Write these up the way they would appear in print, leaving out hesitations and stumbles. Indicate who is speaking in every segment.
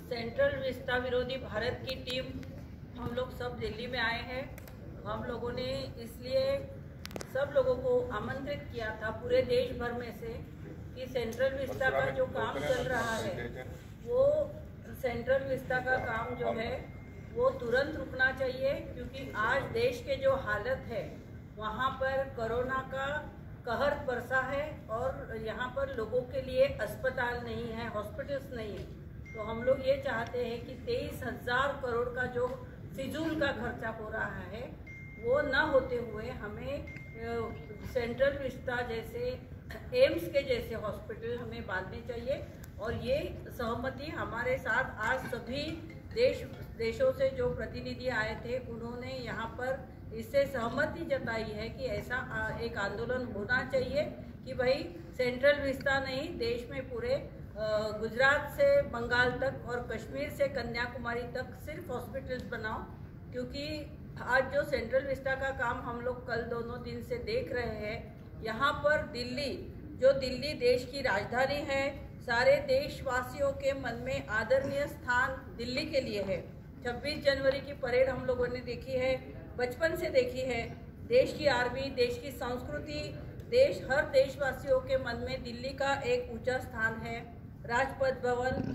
Speaker 1: Central Vista विरोधी भारत की team हम लोग सब दिल्ली में आए हैं। हम लोगों ने इसलिए सब लोगों को आमंत्रित किया था पूरे देश भर में से कि सेंट्रल विस्टा का जो काम चल रहा है वो सेंट्रल विस्टा का काम जो है वो तुरंत रुकना चाहिए, क्योंकि आज देश के जो हालत है वहाँ पर कोरोना का कहर बरसा है और यहाँ पर लोगों के लिए अस्पताल नहीं है, हॉस्पिटल्स नहीं है। तो हम लोग ये चाहते हैं कि 23,000 करोड़ का जो फिजूल का खर्चा हो रहा है वो न होते हुए हमें सेंट्रल विस्टा जैसे एम्स के जैसे हॉस्पिटल हमें बांधने चाहिए। और ये सहमति हमारे साथ आज सभी देशों से जो प्रतिनिधि आए थे उन्होंने यहाँ पर इससे सहमति जताई है कि ऐसा एक आंदोलन होना चाहिए कि भाई सेंट्रल विस्टा नहीं, देश में पूरे गुजरात से बंगाल तक और कश्मीर से कन्याकुमारी तक सिर्फ हॉस्पिटल्स बनाओ। क्योंकि आज जो सेंट्रल विस्टा का काम हम लोग कल दोनों दिन से देख रहे हैं, यहाँ पर दिल्ली देश की राजधानी है, सारे देशवासियों के मन में आदरणीय स्थान दिल्ली के लिए है। 26 जनवरी की परेड हम लोगों ने देखी है, बचपन से देखी है। देश की आर्मी, देश की संस्कृति, हर देशवासियों के मन में दिल्ली का एक ऊंचा स्थान है। राजपथ भवन,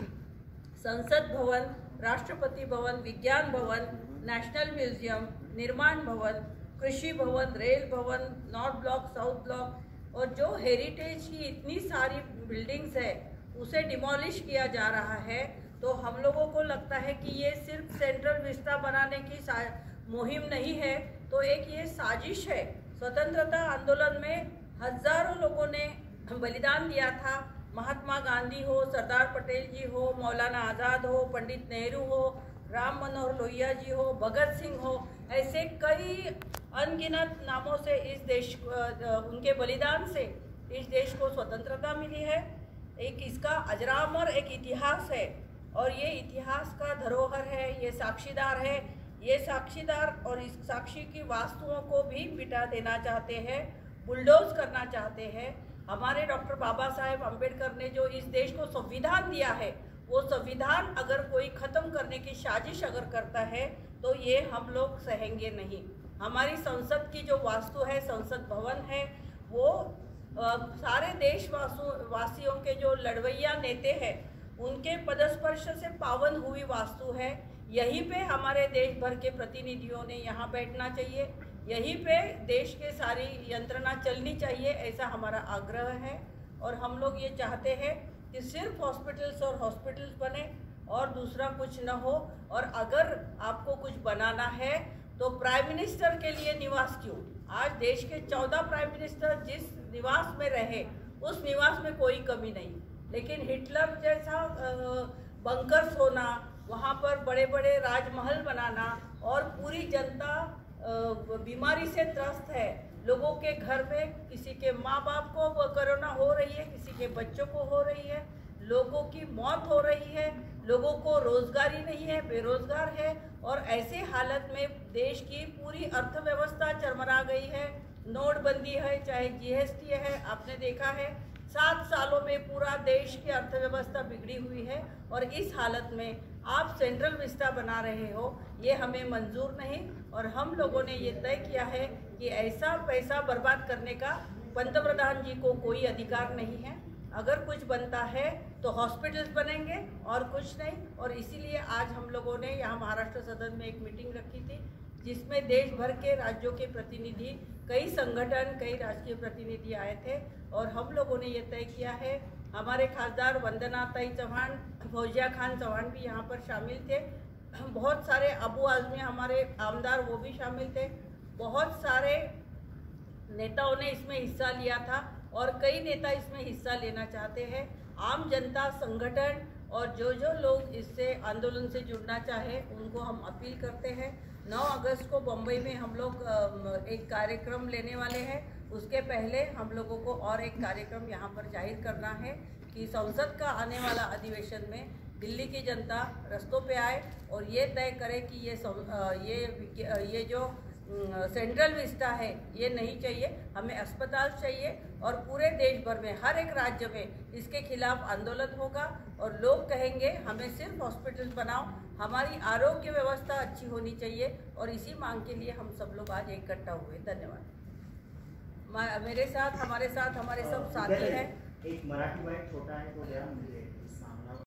Speaker 1: संसद भवन, राष्ट्रपति भवन, विज्ञान भवन, नेशनल म्यूजियम, निर्माण भवन, कृषि भवन, रेल भवन, नॉर्थ ब्लॉक, साउथ ब्लॉक और जो हेरिटेज की इतनी सारी बिल्डिंग्स है उसे डिमोलिश किया जा रहा है। तो हम लोगों को लगता है कि ये सिर्फ सेंट्रल विस्टा बनाने की मुहिम नहीं है, तो एक ये साजिश है। स्वतंत्रता आंदोलन में हजारों लोगों ने बलिदान दिया था। महात्मा गांधी हो, सरदार पटेल जी हो, मौलाना आज़ाद हो, पंडित नेहरू हो, राम मनोहर लोहिया जी हो, भगत सिंह हो, ऐसे कई अनगिनत नामों से इस देश उनके बलिदान से इस देश को स्वतंत्रता मिली है। एक इसका अजरामर एक इतिहास है और ये इतिहास का धरोहर है, ये साक्षीदार है। ये साक्षीदार और इस साक्षी की वास्तुओं को भी मिटा देना चाहते हैं, बुलडोज करना चाहते हैं। हमारे डॉक्टर बाबा साहेब अम्बेडकर ने जो इस देश को संविधान दिया है, वो संविधान अगर कोई ख़त्म करने की साजिश अगर करता है तो ये हम लोग सहेंगे नहीं। हमारी संसद की जो वास्तु है, संसद भवन है, वो सारे देशवासियों के जो लड़वैया नेता हैं उनके पदस्पर्श से पावन हुई वास्तु है। यहीं पे हमारे देश भर के प्रतिनिधियों ने यहाँ बैठना चाहिए, यहीं पे देश के सारी यंत्रणा चलनी चाहिए, ऐसा हमारा आग्रह है। और हम लोग ये चाहते हैं कि सिर्फ हॉस्पिटल्स बने और दूसरा कुछ न हो। और अगर आपको कुछ बनाना है तो प्राइम मिनिस्टर के लिए निवास क्यों? आज देश के 14 प्राइम मिनिस्टर जिस निवास में रहे उस निवास में कोई कमी नहीं, लेकिन हिटलर जैसा बंकर्स होना, वहाँ पर बड़े बड़े राजमहल बनाना और पूरी जनता बीमारी से त्रस्त है। लोगों के घर में किसी के माँ बाप को कोरोना हो रही है, किसी के बच्चों को हो रही है, लोगों की मौत हो रही है, लोगों को रोजगारी नहीं है, बेरोजगार है। और ऐसे हालत में देश की पूरी अर्थव्यवस्था चरमरा गई है। नोटबंदी है, चाहे जीएसटी है, आपने देखा है 7 सालों में पूरा देश की अर्थव्यवस्था बिगड़ी हुई है। और इस हालत में आप सेंट्रल विस्टा बना रहे हो, ये हमें मंजूर नहीं। और हम लोगों ने ये तय किया है कि ऐसा पैसा बर्बाद करने का पंतप्रधान जी को कोई अधिकार नहीं है। अगर कुछ बनता है तो हॉस्पिटल्स बनेंगे और कुछ नहीं। और इसीलिए आज हम लोगों ने यहाँ महाराष्ट्र सदन में एक मीटिंग रखी थी जिसमें देश भर के राज्यों के प्रतिनिधि, कई संगठन, कई राजकीय प्रतिनिधि आए थे। और हम लोगों ने ये तय किया है, हमारे खासदार वंदना ताई चौहान, फौजिया खान चौहान भी यहाँ पर शामिल थे, बहुत सारे अबू आजमी हमारे आमदार वो भी शामिल थे, बहुत सारे नेताओं ने इसमें हिस्सा लिया था और कई नेता इसमें हिस्सा लेना चाहते हैं। आम जनता, संगठन और जो लोग इससे आंदोलन से जुड़ना चाहे उनको हम अपील करते हैं। 9 अगस्त को बम्बई में हम लोग एक कार्यक्रम लेने वाले हैं। उसके पहले हम लोगों को और एक कार्यक्रम यहाँ पर जाहिर करना है कि संसद का आने वाला अधिवेशन में दिल्ली की जनता रस्तों पे आए और ये तय करे कि ये जो सेंट्रल विस्टा है ये नहीं चाहिए। हमें अस्पताल चाहिए और पूरे देश भर में हर एक राज्य में इसके खिलाफ आंदोलन होगा और लोग कहेंगे हमें सिर्फ हॉस्पिटल बनाओ, हमारी आरोग्य व्यवस्था अच्छी होनी चाहिए। और इसी मांग के लिए हम सब लोग आज इकट्ठा हुए। धन्यवाद। मेरे साथ हमारे सब साथी हैं।
Speaker 2: एक मराठी बाइट छोटा है तो जरा मुझे इस मामला